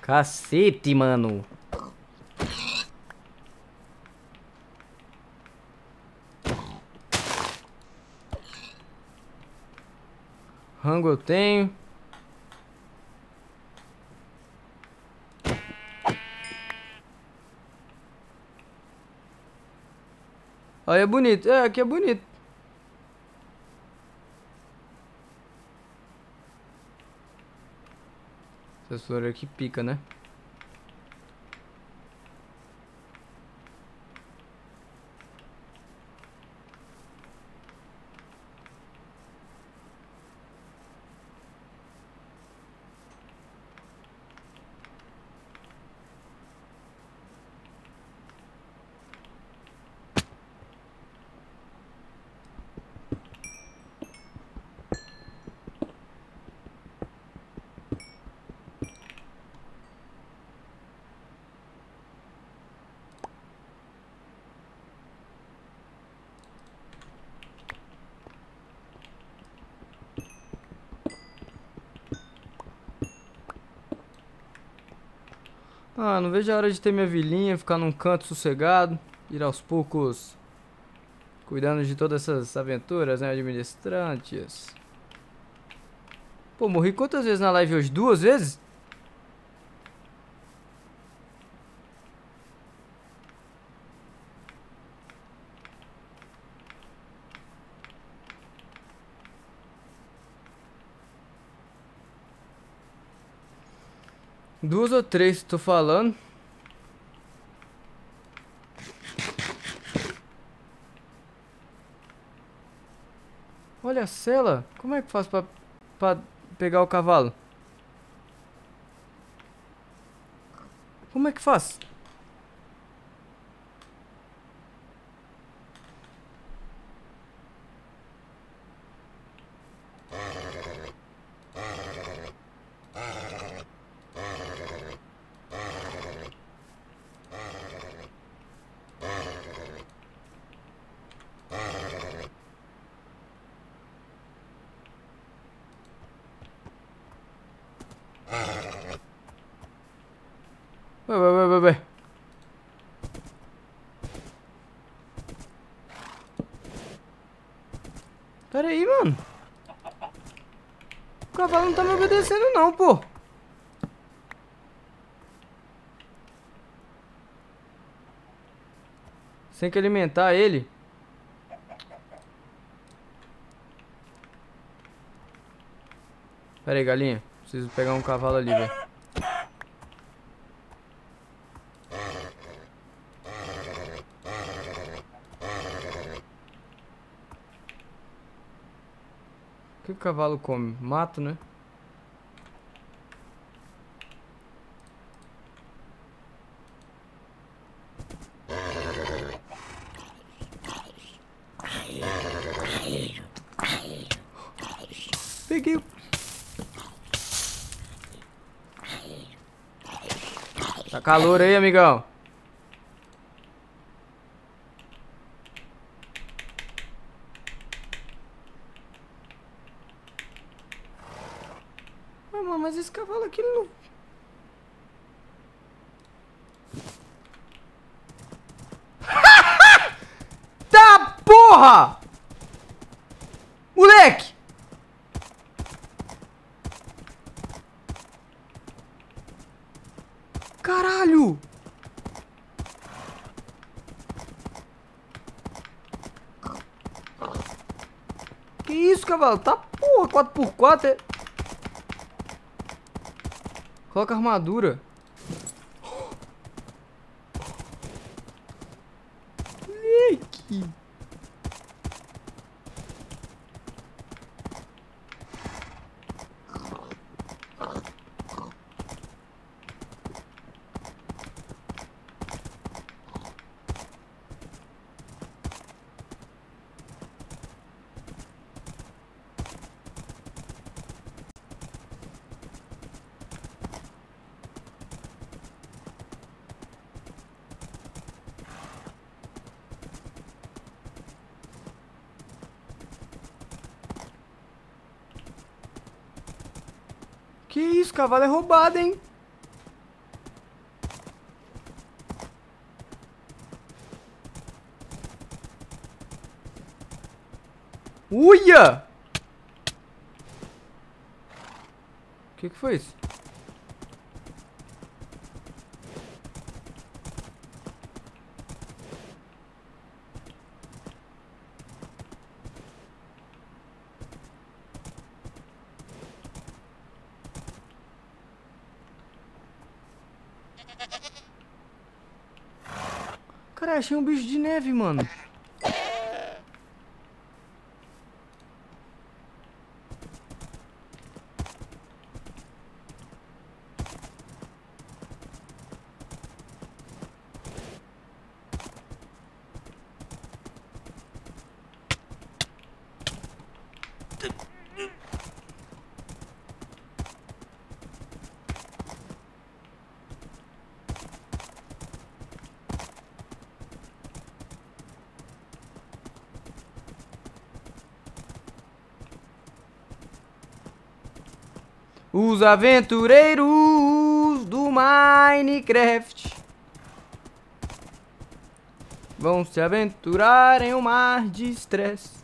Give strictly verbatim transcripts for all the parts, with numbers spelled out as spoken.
Cacete, mano. Rango eu tenho. Olha, é bonito. É, aqui é bonito. Essas flores aqui pica, né? Ah, não vejo a hora de ter minha vilinha, ficar num canto sossegado, ir aos poucos cuidando de todas essas aventuras, né, administrantes. Pô, morri quantas vezes na live hoje? Duas vezes? Duas ou três, tô falando. Olha a cela. Como é que faz pra, pra pegar o cavalo? Como é que faz? Vai, vai, vai, vai, vai. Pera aí, mano. O cavalo não tá me obedecendo não, pô. Tem que alimentar ele. Pera aí, galinha. Preciso pegar um cavalo ali, velho. O que o cavalo come? Mato, né? Peguei o... Tá calor aí, amigão. Ah, mano, mas esse cavalo aqui não... Tá, porra! Moleque! Caralho! Que isso, cavalo? Tá porra, quatro por quatro é... Coloca armadura. Moleque! Que isso, cavalo é roubado, hein? Uia! O que que foi isso? Cara, achei um bicho de neve, mano. Os aventureiros do Minecraft vão se aventurar em um mar de estresse.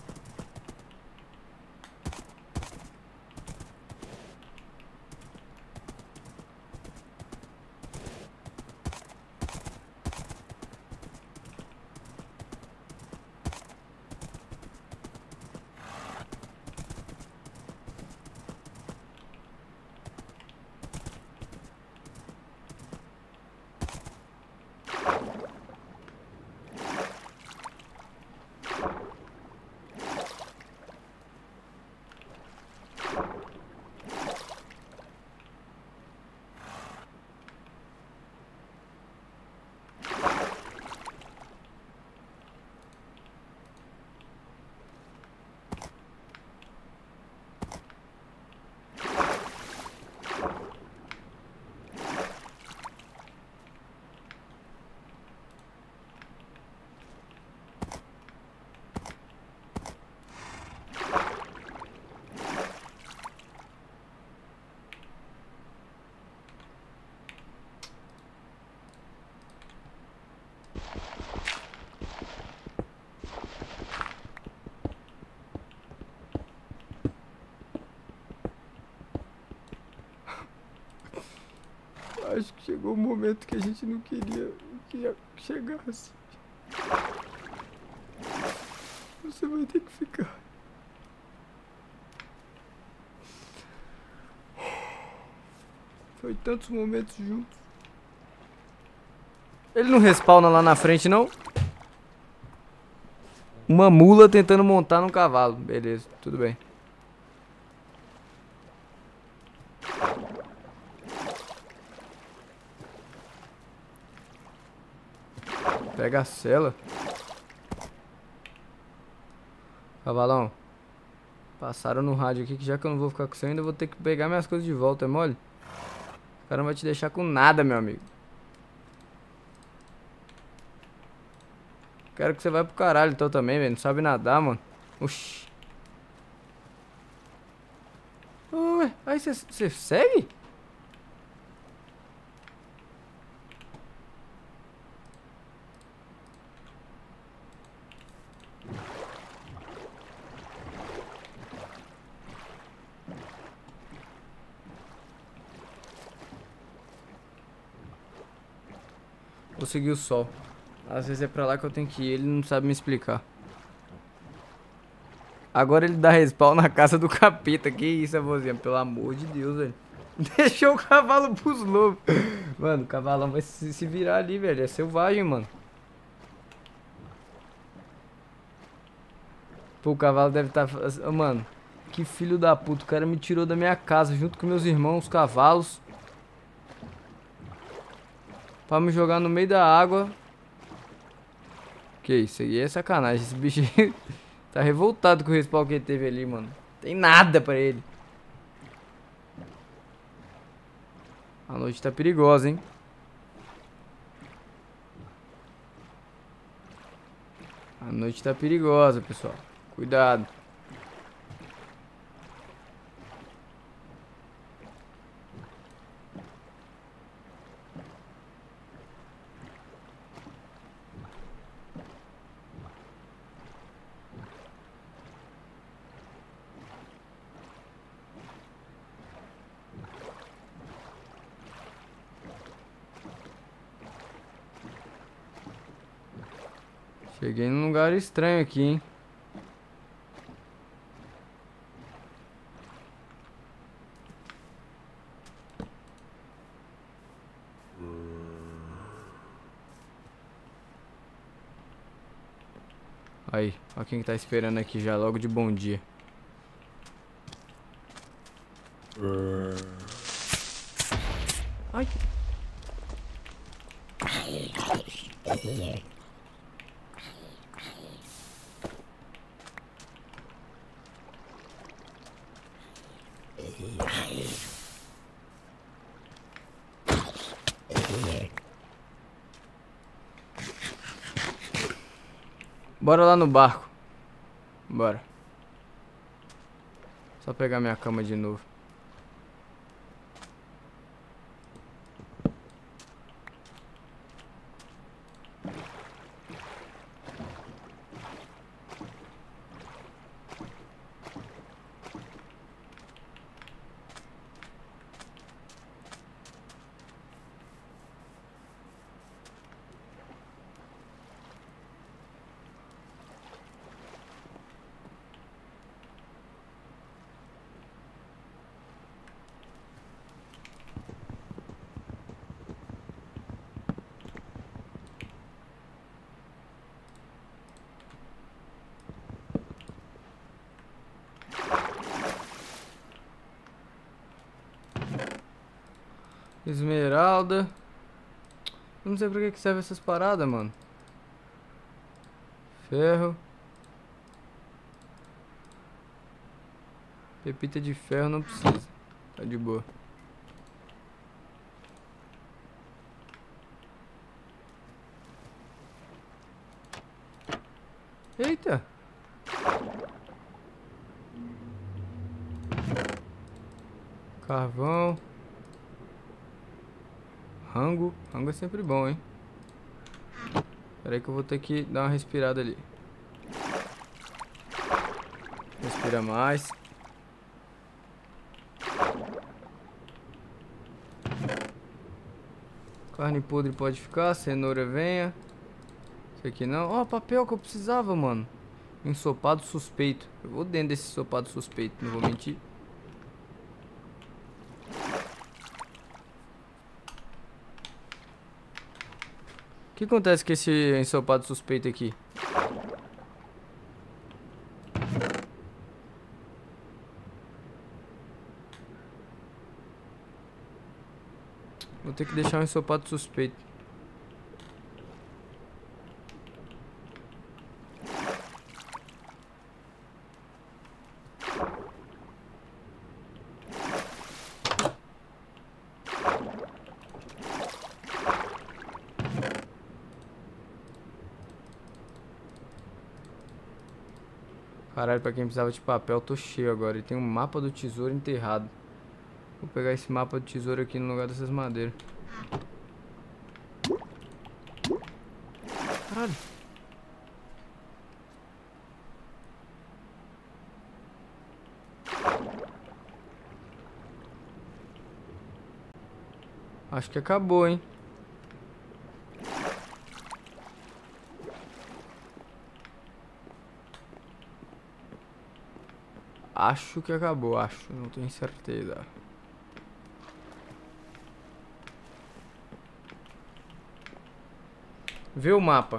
Acho que chegou o momento que a gente não queria que chegasse. Você vai ter que ficar. Foi tantos momentos juntos. Ele não respawna lá na frente, não? Uma mula tentando montar num cavalo. Beleza, tudo bem. Pega a cela. Cavalão. Passaram no rádio aqui que já que eu não vou ficar com você, eu ainda vou ter que pegar minhas coisas de volta, é mole? O cara não vai te deixar com nada, meu amigo. Quero que você vá pro caralho então também, velho. Não sabe nadar, mano. Oxi. Ué, aí você segue? Vou seguir o sol. Às vezes é pra lá que eu tenho que ir, ele não sabe me explicar. Agora ele dá respawn na casa do capeta. Que isso, avôzinha? Pelo amor de Deus, velho. Deixou o cavalo pros lobos. Mano, o cavalão vai se, se virar ali, velho. É selvagem, mano. Pô, o cavalo deve estar... Tá... Mano, que filho da puta. O cara me tirou da minha casa junto com meus irmãos, os cavalos. Pra me jogar no meio da água. Que isso aí é sacanagem. Esse bicho tá revoltado com o respawn que ele teve ali, mano. Tem nada pra ele. A noite tá perigosa, hein? A noite tá perigosa, pessoal. Cuidado. Cheguei num lugar estranho aqui, hein? Aí, ó quem que tá esperando aqui já, logo de bom dia. Ai. Bora lá no barco. Bora. Só pegar minha cama de novo. Esmeralda. Eu não sei pra que que serve essas paradas, mano. Ferro. Pepita de ferro não precisa. Tá de boa. Eita. Carvão. Rango. Rango é sempre bom, hein? Espera aí que eu vou ter que dar uma respirada ali. Respira mais. Carne podre pode ficar. Cenoura venha. Isso aqui não. Ó, oh, papel que eu precisava, mano. Ensopado suspeito. Eu vou dentro desse ensopado suspeito, não vou mentir. O que acontece com esse ensopado suspeito aqui? Vou ter que deixar um ensopado suspeito. Caralho, pra quem precisava de papel, tô cheio agora. E tem um mapa do tesouro enterrado. Vou pegar esse mapa do tesouro aqui no lugar dessas madeiras. Caralho. Acho que acabou, hein? Acho que acabou, acho. Não tenho certeza. Vê o mapa.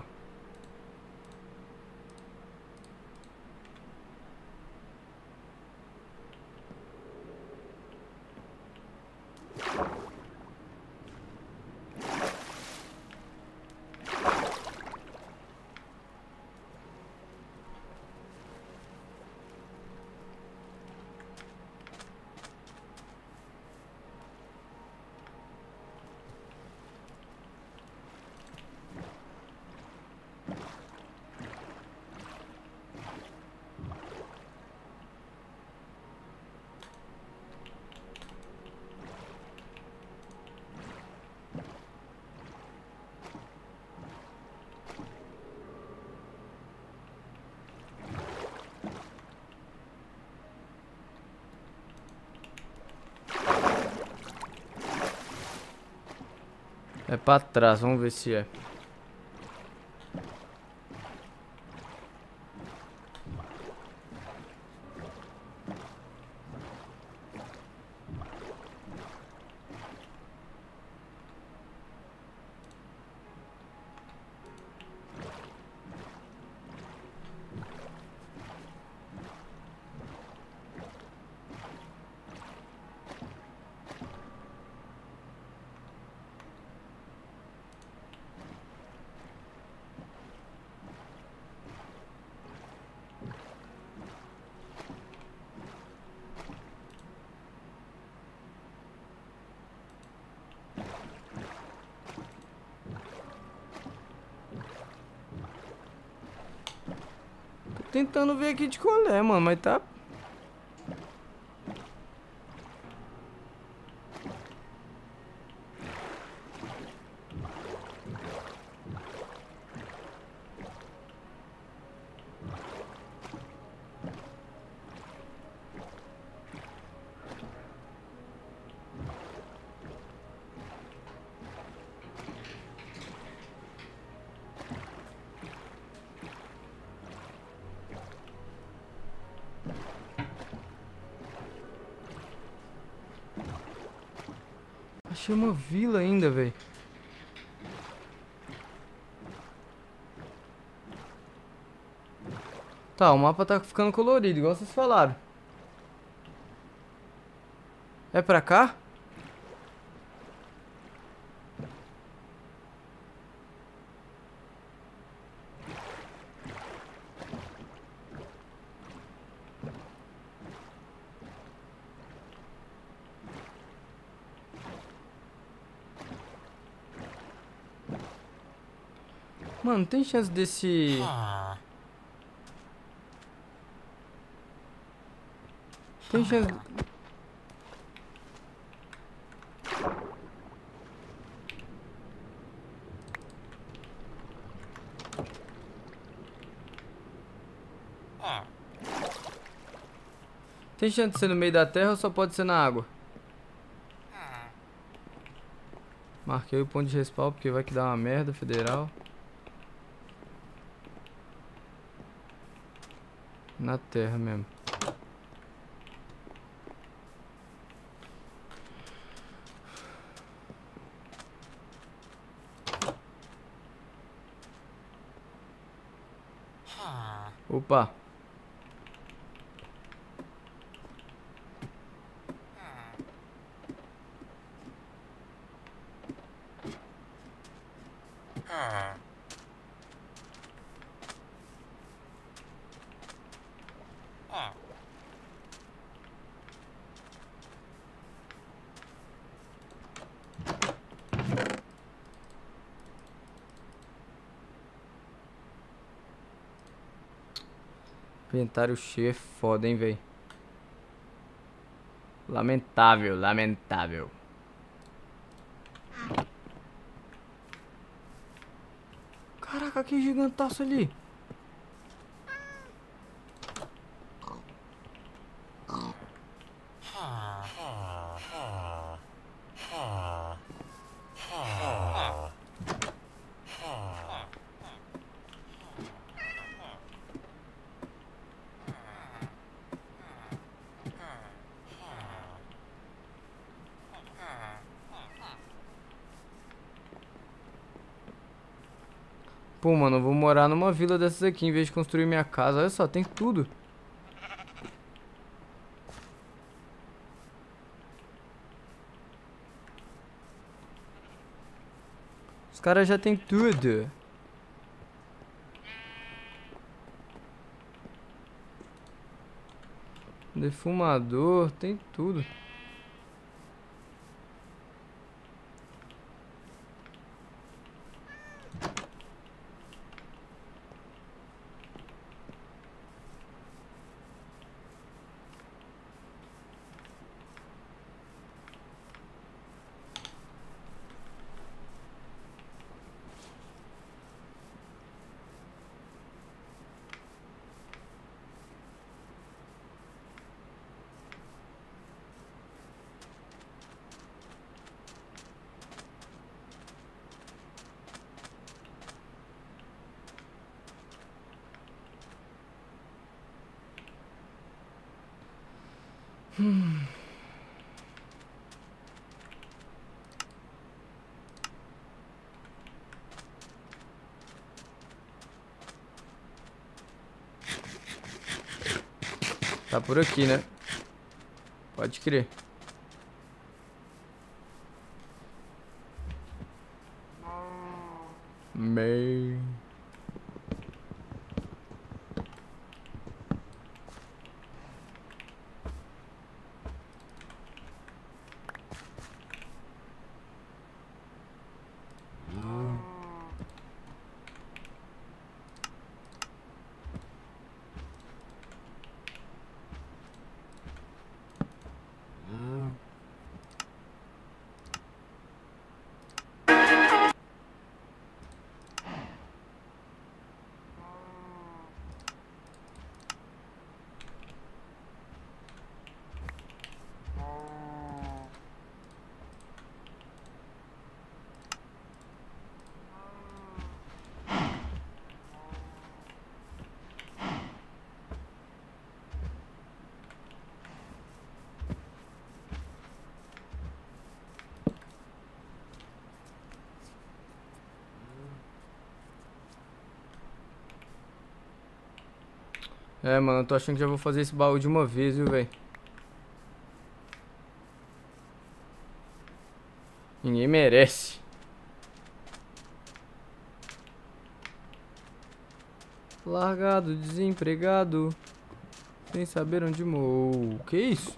É pra trás, vamos ver se é. tentando ver aqui de colher, mano, mas tá... Achei uma vila ainda, velho. Tá, o mapa tá ficando colorido, igual vocês falaram. É pra cá? Mano, tem chance desse... Tem chance... Tem chance de ser no meio da terra ou só pode ser na água? Marquei o ponto de respawn porque vai que dá uma merda, federal. Na terra mesmo. Opa. Inventário cheio é foda, hein, véi. Lamentável, lamentável. Caraca, que gigantaço ali. Pô, mano, eu vou morar numa vila dessas aqui em vez de construir minha casa. Olha só, tem tudo. Os caras já tem tudo. Defumador, tem tudo. Hum. Tá por aqui, né? Pode crer. Meio. É, mano, eu tô achando que já vou fazer esse baú de uma vez, viu, velho? Ninguém merece. Largado, desempregado, sem saber onde morou. Que isso?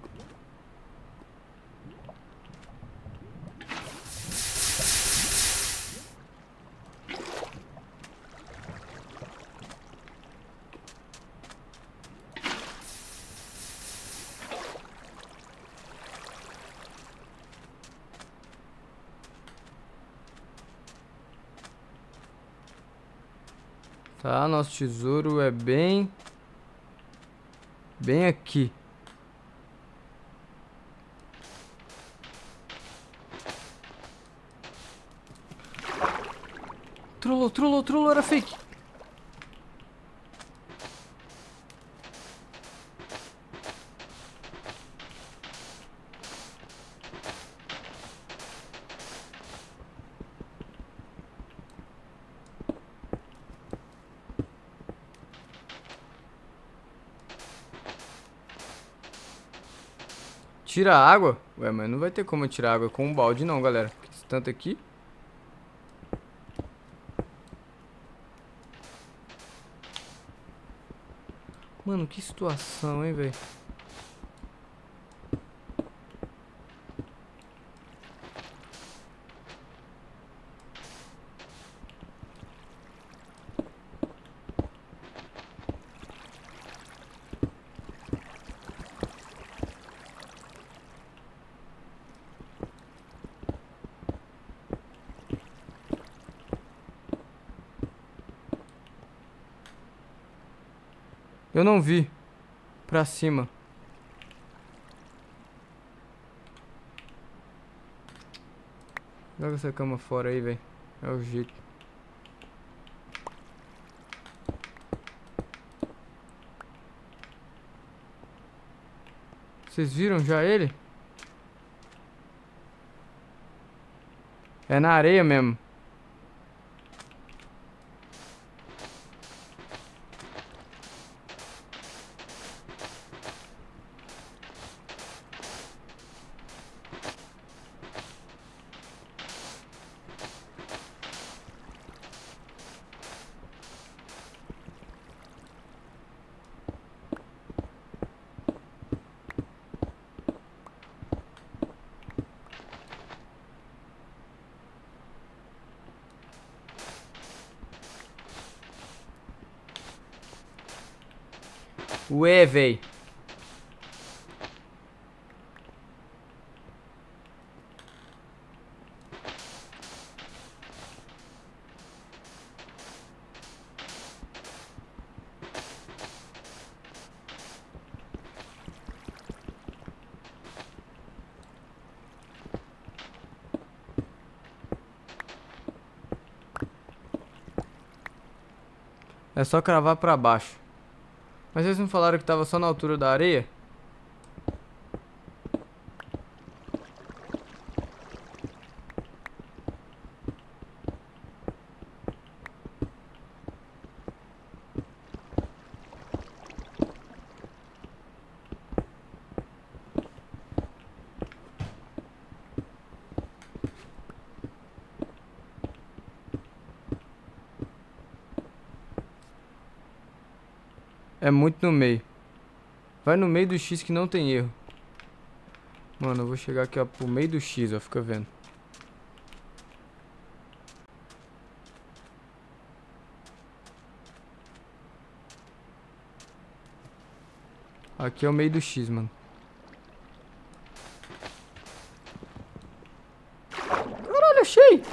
Tá, nosso tesouro é bem... Bem aqui. Trollou, trollou, trollou, era fake. Tira a água? Ué, mas não vai ter como eu tirar água com um balde não, galera. Porque esse tanto aqui... Mano, que situação, hein, velho. Eu não vi. Pra cima. Joga essa cama fora aí, velho. É o jeito. Vocês viram já ele? É na areia mesmo. Ué, véi. É só cravar pra baixo. Mas eles não falaram que tava só na altura da areia? É muito no meio. Vai no meio do X que não tem erro. Mano, eu vou chegar aqui, ó, pro meio do X, ó. Fica vendo. Aqui é o meio do X, mano. Caralho, achei!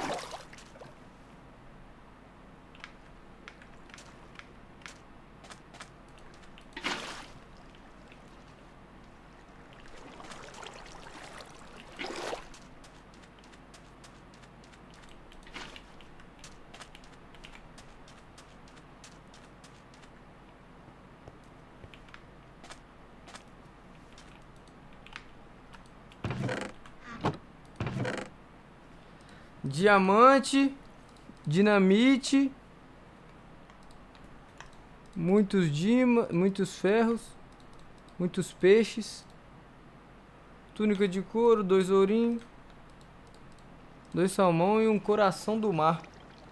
Diamante, dinamite. Muitos dima, muitos ferros. Muitos peixes. Túnica de couro, dois ourinhos. Dois salmão e um coração do mar.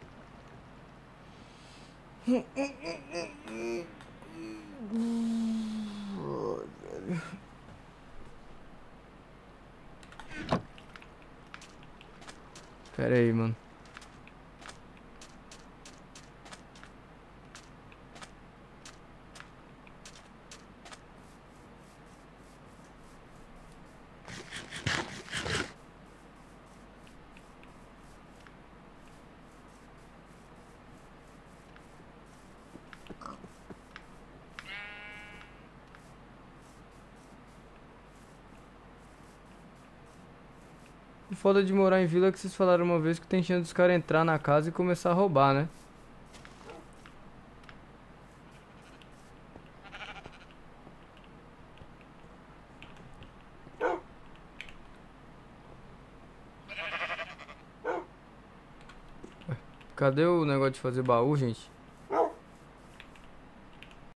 Pera aí, mano. O foda de morar em vila é que vocês falaram uma vez que tem chance dos caras entrar na casa e começar a roubar, né? Cadê o negócio de fazer baú, gente?